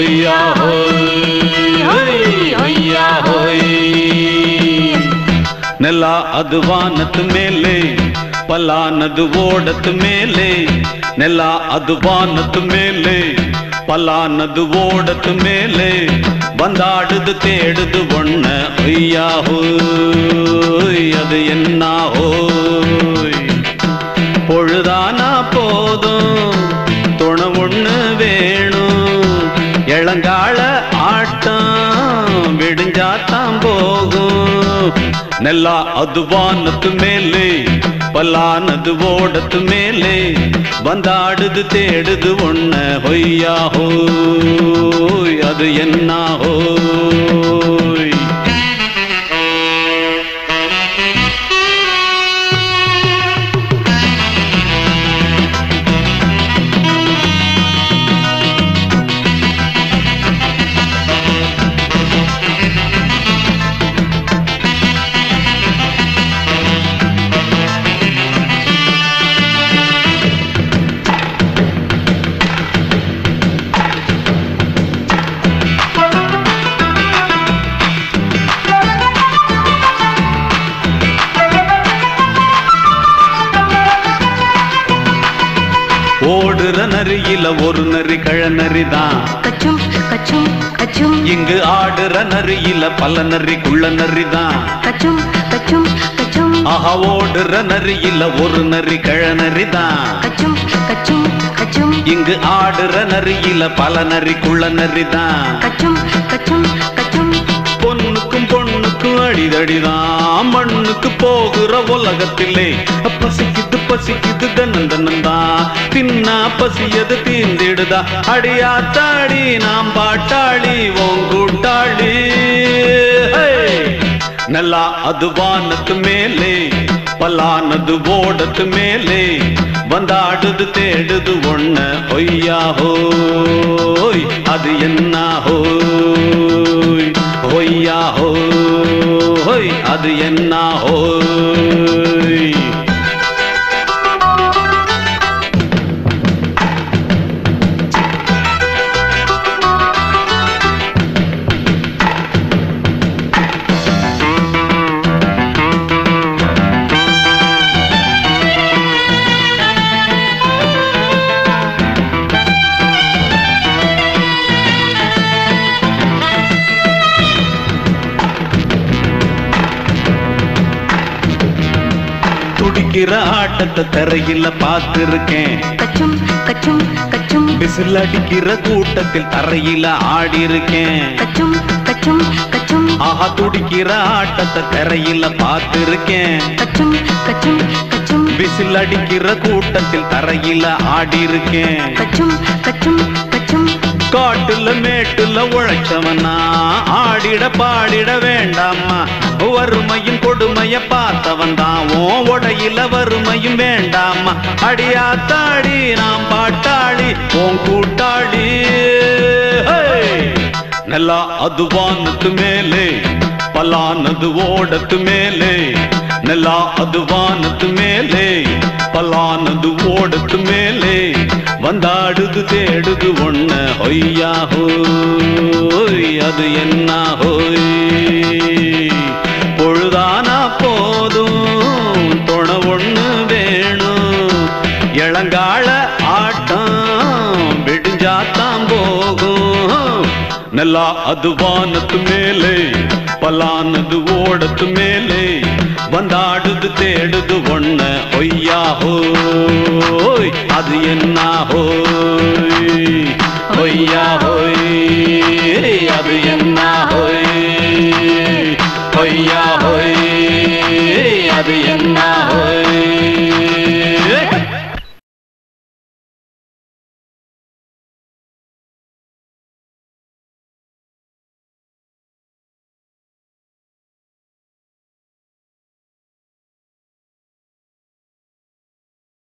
ஒய்யா ஹோய் ஒய்யா ஹோய் ನೆಲ ಅದು ವಾನದ ಮೇಲೆ ಪಲಾನದು ಓಡದ ಮೇಲೆ ನೆಲ ಅದು ವಾನದ ಮೇಲೆ ಪಲಾನದು ಓಡದ ಮೇಲೆ ಬಂದಾಡುದು தேடுது ஒண்ண ஒய்யா ஹோய் அது என்ன ஹோய் பொழுதானா போதும் துணை ஒண்ணு வேணும் இளங்கால ஆட்டம் விடிஞ்சாத்தான் போகும் ನೆಲ ಅದು ವಾನದ ಮೇಲೆ ಪಲಾನದು ಓಡದ ಮೇಲೆ ಬಂದಾಡುದು தேடுது ஒண்ண ஒய்யா ஹோய் அது என்ன ஹோய் ஓடுற நரியில ஒரு நரி கழநரிதான் கச்சும் கச்சும் கச்சும் இங்கு ஆடுற நரியில பல நரி குள்ள நரிதான் கச்சும் கச்சும் கச்சும் ஆஹா ஓடுற நரியில ஒரு நரி கழநரிதான் கச்சும் கச்சும் கச்சும் இங்கு ஆடுற நரியில பல நரி குள்ள நரிதான் கச்சும் கச்சும் கச்சும் பொண்ணுக்கும் பொண்ணுக்கும் அடிதடிதான் மண்ணுக்கு போகிற உலகத்திலே பசிக்குது பசிக்குது தன்னந்தனந்தான் தின்னா பசியது தீந்திடுதா அடியாத்தாடி நாம் பாட்டாளி ஓங்கூட்டாளி ನೆಲ ಅದು ವಾನದ ಮೇಲೆ ಪಲಾನದು ಓಡದ ಮೇಲೆ ಬಂದಾಡುದು தேடுது ஒண்ண ஒய்யா ஹோய் அது என்ன ஹோய் ஒய்யா ஹோய் அது என்ன ஹோய் துடிக்கிற ஆட்டத்தை தரையில பார்த்திருக்கேன் கச்சும் கச்சும் கச்சும் விசில் அடிக்கிற கூட்டத்தில் தரையில ஆடி இருக்கேன் கச்சும் கச்சும் கச்சும் ஆஹா துடிக்கிற ஆட்டத்தை தரையில பார்த்திருக்கேன் கச்சும் கச்சும் கச்சும் விசில் அடிக்கிற கூட்டத்தில் தரையில ஆடி இருக்கேன் கச்சும் கச்சும் கச்சும் காட்டுல மேட்டுல உழைச்சவனா ஆடிட பாடிட வேண்டாமா வறுமையும் கொடுமைய பார்த்தவன் தான் உடையில வறுமையும் வேண்டாமா அடியாத்தாடி நாம் பாட்டாளி ஓன் கூட்டாளி ನೆಲ ಅದು ವಾನದ ಮೇಲೆ ಪಲಾನದು ಓಡದ ಮೇಲೆ ನೆಲ ಅದು ವಾನದ ಮೇಲೆ ಪಲಾನದು ಓಡದ ಮೇಲೆ ಬಂದಾಡುದು தேடுது ஒண்ண ஒய்யா ஹோய் அது என்ன ஹோய் பொழுதானா போதும் துணை ஒண்ணு வேணும் இளங்கால ஆட்டம் விடிஞ்சாத்தான் போகும் ನೆಲ ಅದು ವಾನದ ಮೇಲೆ ಪಲಾನದು ಓಡದ ಮೇಲೆ ಬಂದಾಡುದು தேடுது ஒண்ண ஒய்யா ஹோய் அது என்ன ஹோய் ஒய்யா ஹோய்